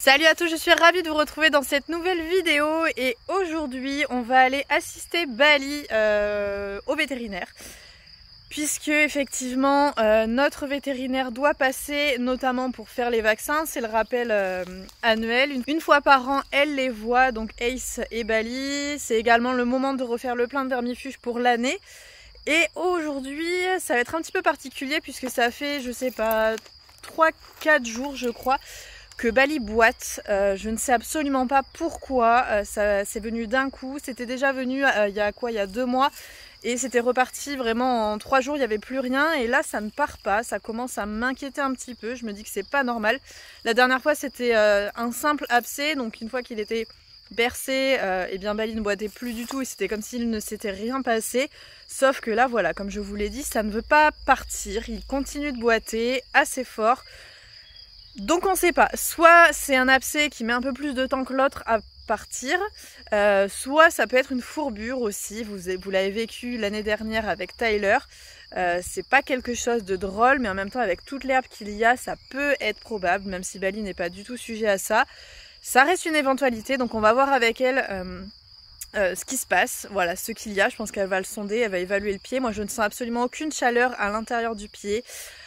Salut à tous, je suis ravie de vous retrouver dans cette nouvelle vidéo et aujourd'hui on va aller assister Bali au vétérinaire puisque effectivement notre vétérinaire doit passer notamment pour faire les vaccins, c'est le rappel annuel. Une fois par an elle les voit, donc Ace et Bali, c'est également le moment de refaire le plein de vermifuges pour l'année. Et aujourd'hui ça va être un petit peu particulier puisque ça fait je sais pas 3-4 jours je crois que Bali boite. Je ne sais absolument pas pourquoi, ça c'est venu d'un coup, c'était déjà venu il y a 2 mois et c'était reparti vraiment en 3 jours, il n'y avait plus rien et là ça ne part pas, ça commence à m'inquiéter un petit peu, je me dis que c'est pas normal. La dernière fois c'était un simple abcès, donc une fois qu'il était bercé, et bien Bali ne boitait plus du tout et c'était comme s'il ne s'était rien passé, sauf que là voilà, comme je vous l'ai dit, ça ne veut pas partir, il continue de boiter assez fort. Donc on ne sait pas, soit c'est un abcès qui met un peu plus de temps que l'autre à partir, soit ça peut être une fourbure aussi, vous l'avez vécu l'année dernière avec Tyler, c'est pas quelque chose de drôle mais en même temps avec toute l'herbe qu'il y a ça peut être probable, même si Bali n'est pas du tout sujet à ça. Ça reste une éventualité, donc on va voir avec elle ce qui se passe, voilà ce qu'il y a, je pense qu'elle va le sonder, elle va évaluer le pied, moi je ne sens absolument aucune chaleur à l'intérieur du pied,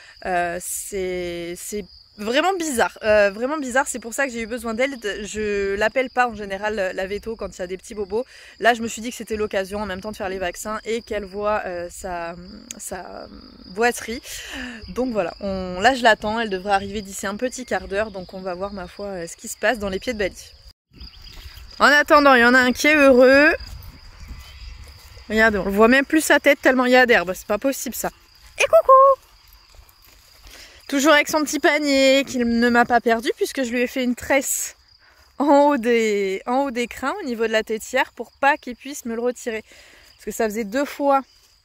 c'est vraiment bizarre, c'est pour ça que j'ai eu besoin d'elle. Je l'appelle pas en général la véto quand il y a des petits bobos. Là je me suis dit que c'était l'occasion en même temps de faire les vaccins et qu'elle voit sa boiterie. Donc voilà, là je l'attends, elle devrait arriver d'ici un petit quart d'heure, donc on va voir ma foi ce qui se passe dans les pieds de Bali. En attendant, il y en a un qui est heureux. Regardez, on le voit même plus sa tête tellement il y a d'herbe, c'est pas possible ça. Et coucou! Toujours avec son petit panier qu'il ne m'a pas perdu puisque je lui ai fait une tresse en haut des crins au niveau de la tétière pour pas qu'il puisse me le retirer. Parce que ça faisait 2 fois.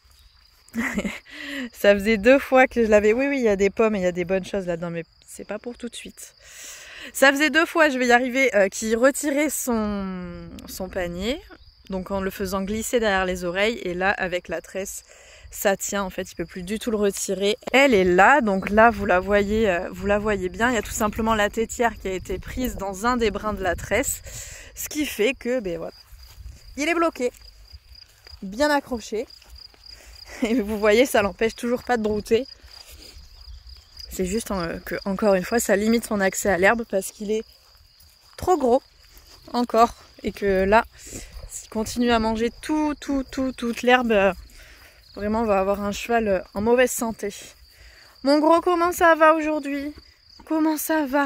Ça faisait 2 fois que je l'avais. Oui, il y a des pommes et il y a des bonnes choses là-dedans, mais c'est pas pour tout de suite. Ça faisait 2 fois, je vais y arriver, qu'il retirait son panier. Donc en le faisant glisser derrière les oreilles et là avec la tresse. Ça tient en fait, il peut plus du tout le retirer. Elle est là, donc là vous la voyez bien. Il y a tout simplement la tétière qui a été prise dans un des brins de la tresse, ce qui fait que ben voilà, il est bloqué, bien accroché. Et vous voyez, ça l'empêche toujours pas de brouter. C'est juste que encore une fois, ça limite son accès à l'herbe parce qu'il est trop gros encore et que là, s'il continue à manger toute l'herbe. Vraiment, on va avoir un cheval en mauvaise santé. Mon gros, comment ça va aujourd'hui? Comment ça va?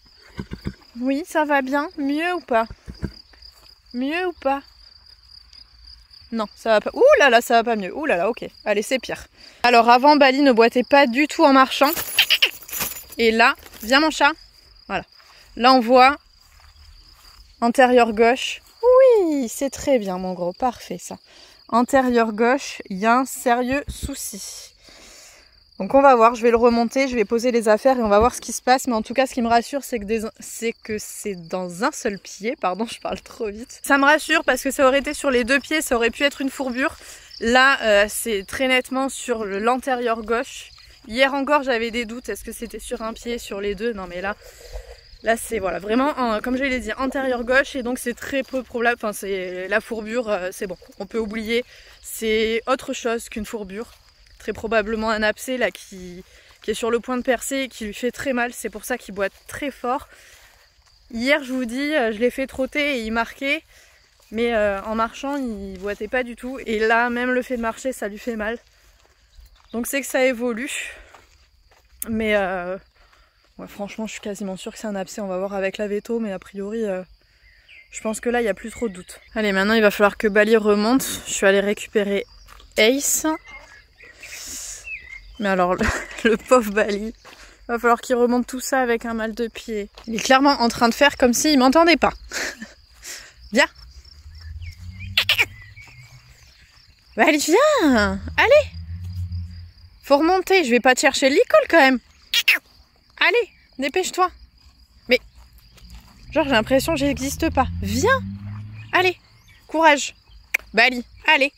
Oui, ça va bien? Mieux ou pas? Mieux ou pas? Non, ça va pas. Ouh là là, ça va pas mieux. Ouh là là, ok. Allez, c'est pire. Alors avant, Bali ne boitait pas du tout en marchant. Et là, viens mon chat. Voilà. Là, on voit antérieur gauche. Oui, c'est très bien, mon gros. Parfait, ça. Antérieur gauche, il y a un sérieux souci. Donc on va voir, je vais le remonter, je vais poser les affaires et on va voir ce qui se passe. Mais en tout cas, ce qui me rassure, c'est que c'est dans un seul pied. Pardon, je parle trop vite. Ça me rassure parce que ça aurait été sur les 2 pieds, ça aurait pu être une fourbure. Là, c'est très nettement sur l'antérieur gauche. Hier encore, j'avais des doutes. Est-ce que c'était sur un pied, sur les 2? Non mais là c'est voilà, vraiment, comme je l'ai dit, antérieur gauche et donc c'est très peu probable, enfin c'est la fourbure, c'est bon, on peut oublier, c'est autre chose qu'une fourbure, très probablement un abcès là qui est sur le point de percer et qui lui fait très mal, c'est pour ça qu'il boite très fort. Hier je vous dis, je l'ai fait trotter et il marquait, mais en marchant il boitait pas du tout et là même le fait de marcher ça lui fait mal. Donc c'est que ça évolue, mais ouais, franchement, je suis quasiment sûre que c'est un abcès. On va voir avec la véto, mais a priori, je pense que là, il n'y a plus trop de doute. Allez, maintenant, il va falloir que Bali remonte. Je suis allée récupérer Ace. Mais alors, le pauvre Bali, il va falloir qu'il remonte tout ça avec un mal de pied. Il est clairement en train de faire comme s'il ne m'entendait pas. Viens. Bali, viens. Allez. Faut remonter. Je vais pas te chercher l'école quand même. Allez, dépêche-toi. Mais, genre j'ai l'impression que j'existe pas. Viens. Allez, courage. Bali, allez.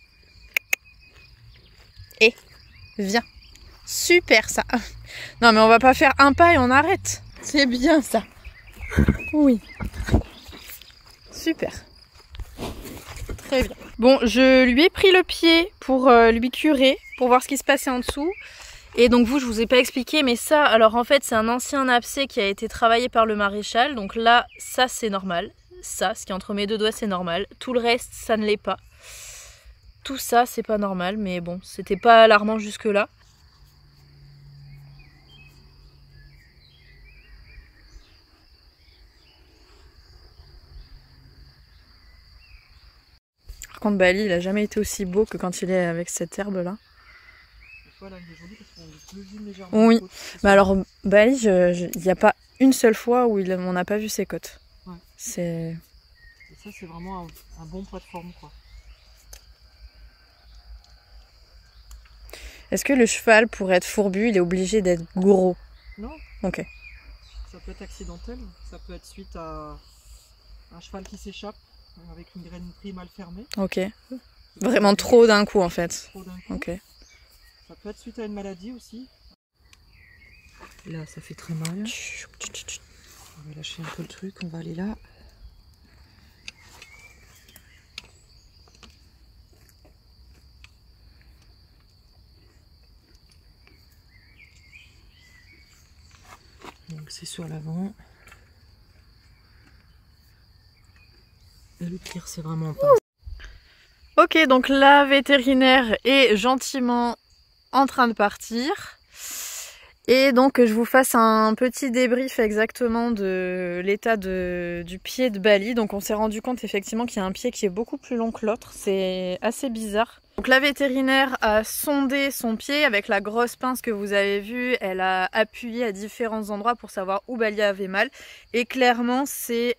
Et, viens. Super ça. Non mais on va pas faire un pas et on arrête. C'est bien ça. Oui. Super. Très bien. Bon, je lui ai pris le pied pour lui curer, pour voir ce qui se passait en dessous. Et donc je vous ai pas expliqué, mais ça, alors en fait c'est un ancien abcès qui a été travaillé par le maréchal. Donc là, ça c'est normal. Ça, ce qui est entre mes deux doigts, c'est normal. Tout le reste, ça ne l'est pas. Tout ça, c'est pas normal, mais bon, c'était pas alarmant jusque-là. Par contre, Bali, il a jamais été aussi beau que quand il est avec cette herbe-là. Voilà, il est joli parce qu'on le vit légèrement. Oui, mais alors Bali, il n'y a pas une seule fois où on n'a pas vu ses côtes. Ouais. C'est... Et ça, c'est vraiment un bon poids de forme, quoi. Est-ce que le cheval, pour être fourbu, il est obligé d'être gros? Non. Ok. Ça peut être accidentel, ça peut être suite à un cheval qui s'échappe avec une grainerie mal fermée. Ok. Vraiment trop d'un coup en fait. Trop d'un coup. Ok. Ça peut être suite à une maladie aussi. Là, ça fait très mal. On va lâcher un peu le truc, on va aller là. Donc c'est sur l'avant. Et le pire, c'est vraiment pas. Ok, donc la vétérinaire est gentiment en train de partir. Et donc je vous fasse un petit débrief exactement de l'état du pied de Bali. Donc on s'est rendu compte effectivement qu'il y a un pied qui est beaucoup plus long que l'autre. C'est assez bizarre. Donc la vétérinaire a sondé son pied avec la grosse pince que vous avez vue. Elle a appuyé à différents endroits pour savoir où Bali avait mal. Et clairement c'est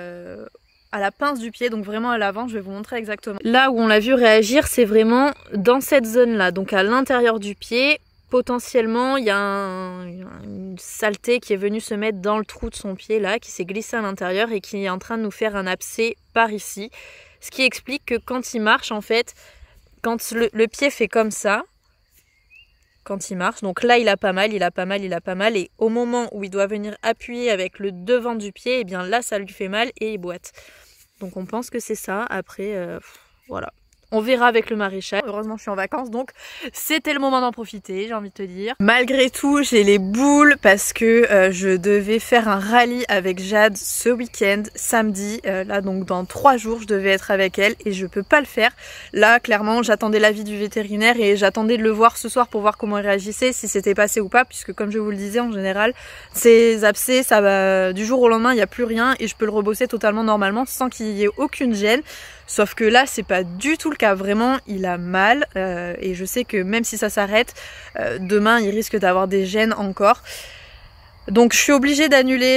à la pince du pied, donc vraiment à l'avant. Je vais vous montrer exactement. Là où on l'a vu réagir, c'est vraiment dans cette zone-là, donc à l'intérieur du pied. Potentiellement, il y a une saleté qui est venue se mettre dans le trou de son pied là, qui s'est glissée à l'intérieur et qui est en train de nous faire un abcès par ici. Ce qui explique que quand il marche, en fait, quand le pied fait comme ça, quand il marche, donc là il a pas mal, il a pas mal, il a pas mal, et au moment où il doit venir appuyer avec le devant du pied, et bien là ça lui fait mal et il boite. Donc on pense que c'est ça, après, voilà. On verra avec le maréchal. Heureusement je suis en vacances, donc c'était le moment d'en profiter, j'ai envie de te dire. Malgré tout, j'ai les boules parce que je devais faire un rallye avec Jade ce week-end, samedi. Là donc dans 3 jours, je devais être avec elle et je peux pas le faire. Là clairement, j'attendais l'avis du vétérinaire et j'attendais de le voir ce soir pour voir comment il réagissait, si c'était passé ou pas, puisque comme je vous le disais, en général, ces abcès, ça va du jour au lendemain, il n'y a plus rien et je peux le rebosser totalement normalement sans qu'il y ait aucune gêne. Sauf que là, c'est pas du tout le cas. Vraiment, il a mal et je sais que même si ça s'arrête, demain, il risque d'avoir des gênes encore. Donc, je suis obligée d'annuler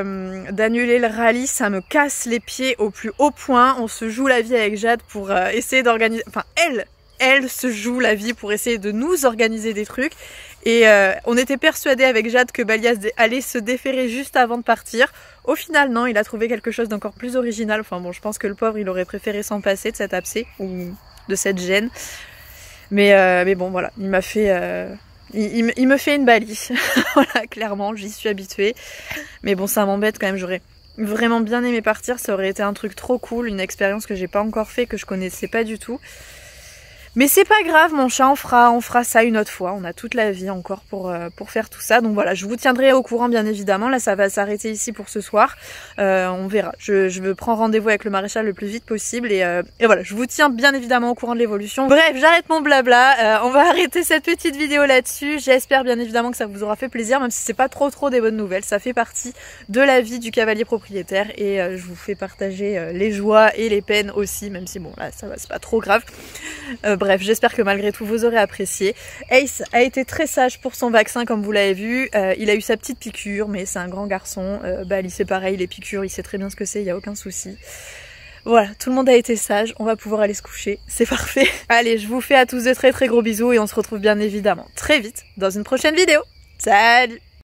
le rallye. Ça me casse les pieds au plus haut point. On se joue la vie avec Jade pour essayer d'organiser... Enfin, elle se joue la vie pour essayer de nous organiser des trucs. Et on était persuadés avec Jade que Bali allait se déférer juste avant de partir. Au final, non, il a trouvé quelque chose d'encore plus original. Enfin bon, je pense que le pauvre, il aurait préféré s'en passer de cet abcès ou de cette gêne. Mais bon, voilà, il m'a fait... il me fait une Bali. Voilà, clairement, j'y suis habituée. Mais bon, ça m'embête quand même, j'aurais vraiment bien aimé partir. Ça aurait été un truc trop cool, une expérience que j'ai pas encore fait, que je connaissais pas du tout. Mais c'est pas grave mon chat, on fera ça une autre fois, on a toute la vie encore pour faire tout ça. Donc voilà, je vous tiendrai au courant bien évidemment, là ça va s'arrêter ici pour ce soir, on verra. Je prends rendez-vous avec le maréchal le plus vite possible et voilà, je vous tiens bien évidemment au courant de l'évolution. Bref, j'arrête mon blabla, on va arrêter cette petite vidéo là-dessus. J'espère bien évidemment que ça vous aura fait plaisir, même si c'est pas trop des bonnes nouvelles, ça fait partie de la vie du cavalier propriétaire et je vous fais partager les joies et les peines aussi, même si bon là ça va, c'est pas trop grave. Bref, j'espère que malgré tout vous aurez apprécié. Ace a été très sage pour son vaccin comme vous l'avez vu. Il a eu sa petite piqûre mais c'est un grand garçon. Bali c'est pareil, les piqûres il sait très bien ce que c'est, il n'y a aucun souci. Voilà, tout le monde a été sage, on va pouvoir aller se coucher, c'est parfait. Allez, je vous fais à tous de très gros bisous et on se retrouve bien évidemment très vite dans une prochaine vidéo. Salut!